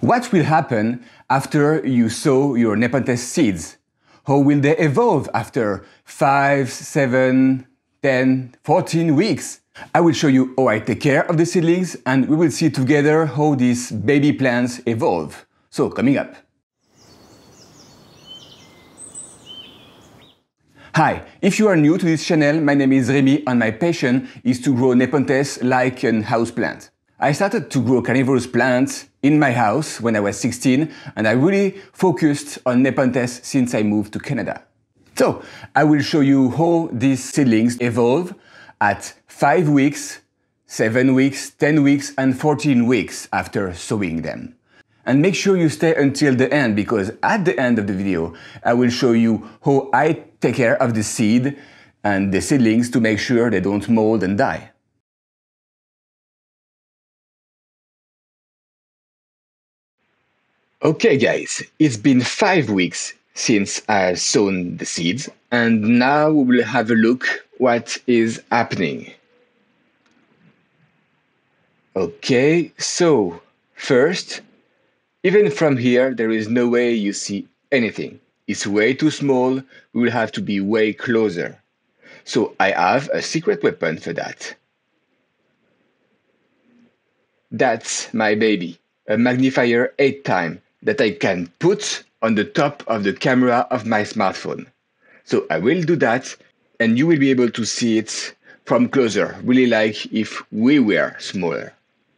What will happen after you sow your Nepenthes seeds? How will they evolve after 5, 7, 10, 14 weeks? I will show you how I take care of the seedlings, and we will see together how these baby plants evolve. So, coming up. Hi, if you are new to this channel, my name is Remy and my passion is to grow Nepenthes like an houseplant. I started to grow carnivorous plants in my house when I was 16, and I really focused on Nepenthes since I moved to Canada. So, I will show you how these seedlings evolve at 5 weeks, 7 weeks, 10 weeks and 14 weeks after sowing them. And make sure you stay until the end, because at the end of the video, I will show you how I take care of the seed and the seedlings to make sure they don't mold and die. Okay guys, it's been 5 weeks since I've sown the seeds, and now we will have a look what is happening. Okay, so first, even from here, there is no way you see anything. It's way too small. We will have to be way closer. So I have a secret weapon for that. That's my baby, a magnifier 8 times that I can put on the top of the camera of my smartphone. So I will do that, and you will be able to see it from closer, really like if we were smaller.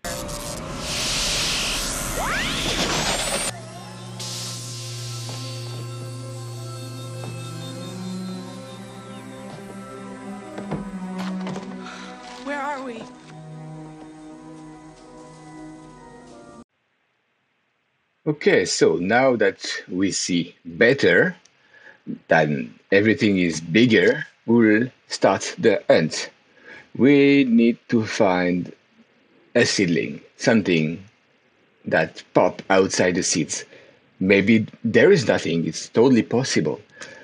Where are we? Okay, so now that we see better, that everything is bigger, we'll start the hunt. We need to find a seedling, something that pop outside the seeds. Maybe there is nothing, it's totally possible.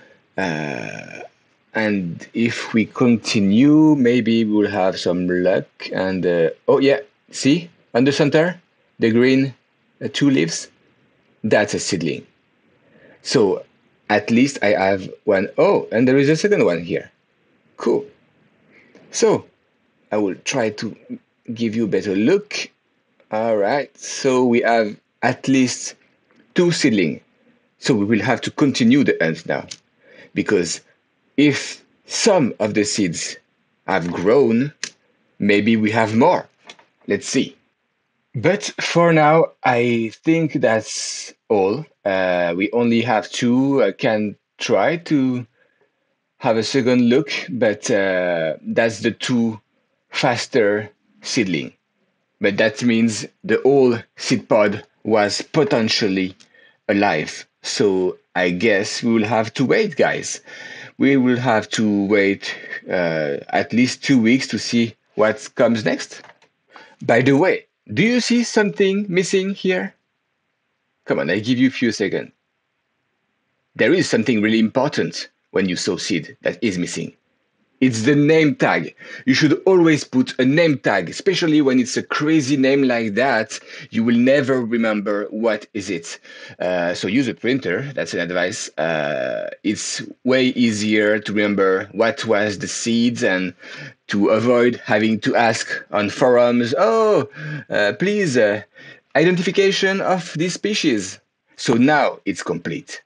And if we continue, maybe we'll have some luck. And oh yeah, see on the center, the green 2 leaves, that's a seedling. So at least I have one. Oh, and there is a second one here. Cool. So I will try to give you a better look. All right, so we have at least 2 seedlings. So we will have to continue the hunt now, because if some of the seeds have grown, maybe we have more. Let's see. But for now, I think that's all. We only have 2. I can try to have a second look, but that's the 2 faster seedling. But that means the whole seed pod was potentially alive. So I guess we will have to wait, guys. We will have to wait at least 2 weeks to see what comes next. By the way, do you see something missing here? Come on, I give you a few seconds. There is something really important when you sow seed that is missing. It's the name tag. You should always put a name tag, especially when it's a crazy name like that. You will never remember what is it. So use a printer. That's an advice. It's way easier to remember what was the seeds and to avoid having to ask on forums, please, identification of this species. So now it's complete.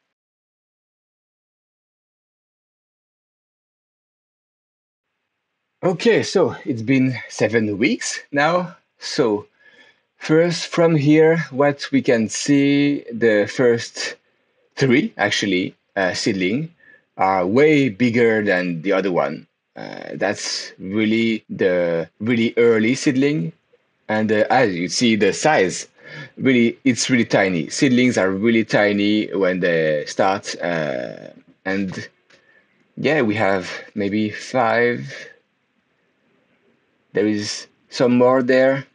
Okay, so it's been 7 weeks now. So first from here, what we can see, the first 3 actually seedling are way bigger than the other one. That's really the really early seedling, and as you see the size, really it's really tiny. Seedlings are really tiny when they start, and yeah, we have maybe 5. There is some more there.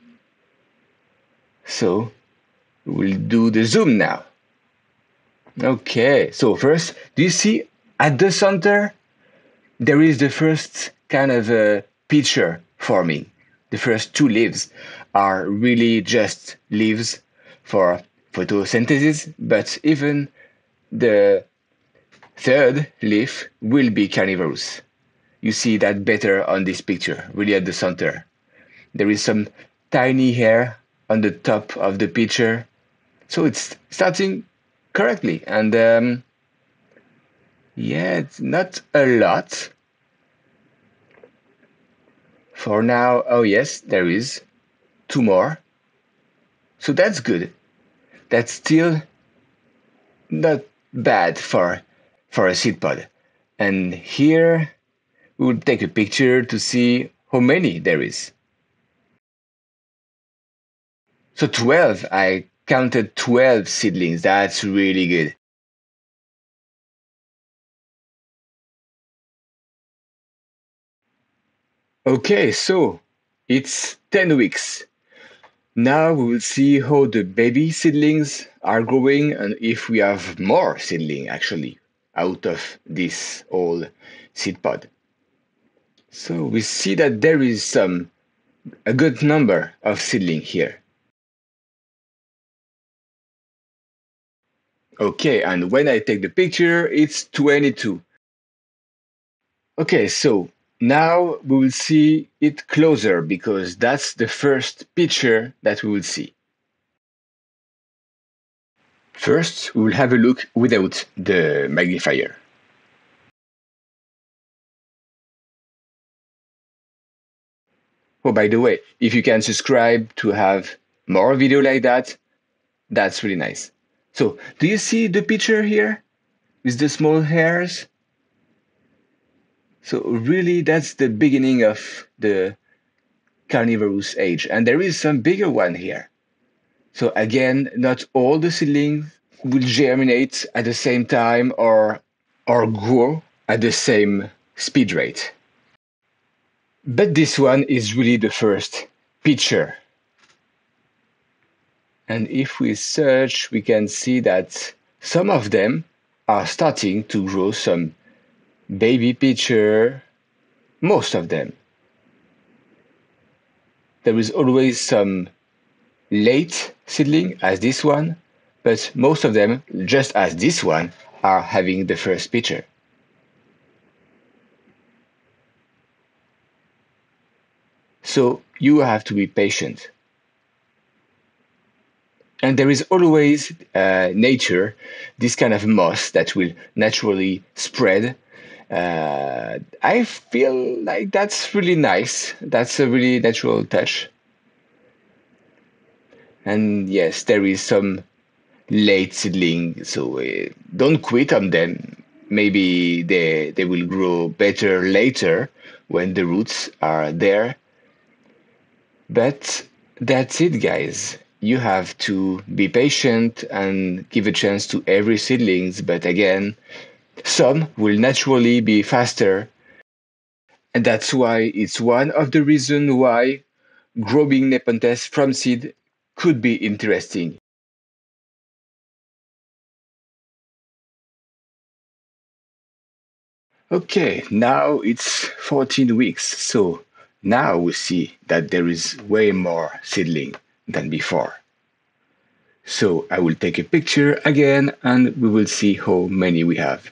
So we'll do the zoom now. Okay, so first, do you see at the center, there is the first kind of a picture forming. The first 2 leaves are really just leaves for photosynthesis, but even the third leaf will be carnivorous. You see that better on this picture, really at the center. There is some tiny hair on the top of the picture, so it's starting correctly. And yeah, it's not a lot for now. Oh yes, there is two more. So that's good. That's still not bad for a seed pod. And here we will take a picture to see how many there is. So 12, I counted 12 seedlings. That's really good. Okay, so it's 10 weeks. Now we will see how the baby seedlings are growing and if we have more seedling actually out of this old seed pod. So we see that there is a good number of seedling here. Okay, and when I take the picture, it's 22. Okay, so now we will see it closer because that's the first picture that we will see. First, we will have a look without the magnifier. Oh, by the way, if you can subscribe to have more video like that, that's really nice. So, do you see the picture here with the small hairs? So, really, that's the beginning of the carnivorous age. And there is some bigger one here. So, again, not all the seedlings will germinate at the same time or grow at the same speed rate. But this one is really the first picture. And if we search, we can see that some of them are starting to grow some baby picture, most of them. There is always some late seedling as this one, but most of them, just as this one, are having the first picture. So you have to be patient. And there is always nature, this kind of moss that will naturally spread. I feel like that's really nice. That's a really natural touch. And yes, there is some late seedling, so don't quit on them. Maybe they will grow better later when the roots are there. But that's it, guys. You have to be patient and give a chance to every seedlings. But again, some will naturally be faster. And that's why it's one of the reasons why growing Nepenthes from seed could be interesting. Okay, now it's 14 weeks. So now we see that there is way more seedling than before. So I will take a picture again and we will see how many we have.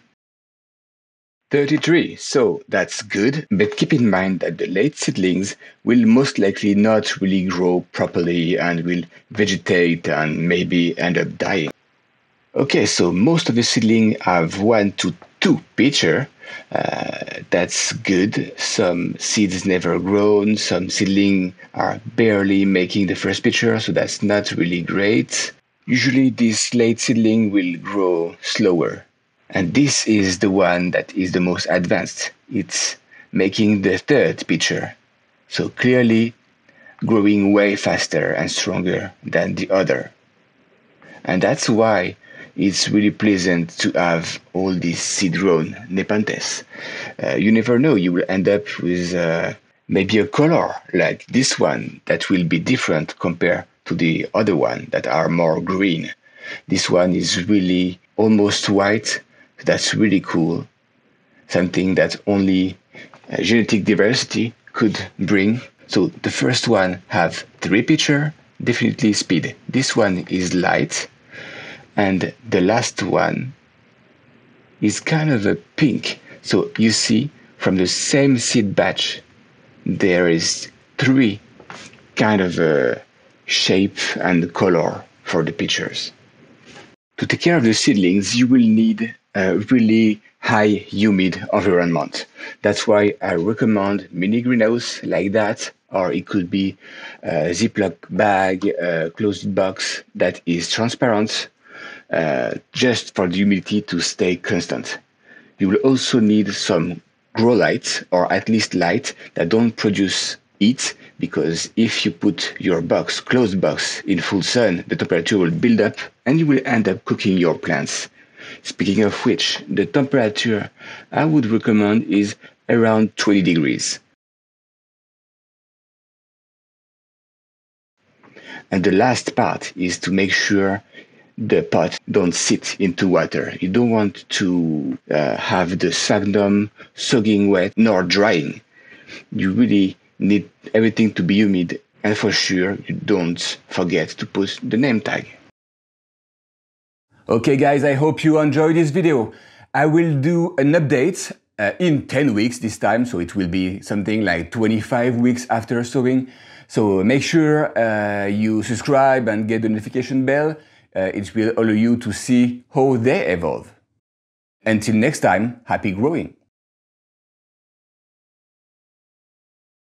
33, so that's good, but keep in mind that the late seedlings will most likely not really grow properly and will vegetate and maybe end up dying. Okay, so most of the seedlings have 1 to 2 picture. That's good. Some seeds never grown, some seedlings are barely making the first picture, so that's not really great. Usually this late seedling will grow slower. And this is the one that is the most advanced. It's making the third picture. So clearly growing way faster and stronger than the other. And that's why it's really pleasant to have all these seed-grown Nepenthes. You never know, you will end up with maybe a color like this one that will be different compared to the other one that are more green. This one is really almost white. That's really cool. Something that only genetic diversity could bring. So the first one have 3 picture, definitely speed. This one is light, And the last one is kind of a pink. So you see, from the same seed batch, there is three kind of shape and color for the pictures. To take care of the seedlings, you will need a really high humid environment. That's why I recommend mini greenhouse like that, or it could be a Ziploc bag, a closed box that is transparent, just for the humidity to stay constant. You will also need some grow lights, or at least light that don't produce heat, because if you put your box, closed box, in full sun, the temperature will build up and you will end up cooking your plants. Speaking of which, the temperature I would recommend is around 20 degrees. And the last part is to make sure the pot don't sit into water. You don't want to have the sphagnum soaking wet nor drying. You really need everything to be humid, and for sure you don't forget to put the name tag. Okay guys, I hope you enjoyed this video. I will do an update in 10 weeks this time, so it will be something like 25 weeks after sowing. So make sure you subscribe and get the notification bell. It will allow you to see how they evolve. Until next time, happy growing!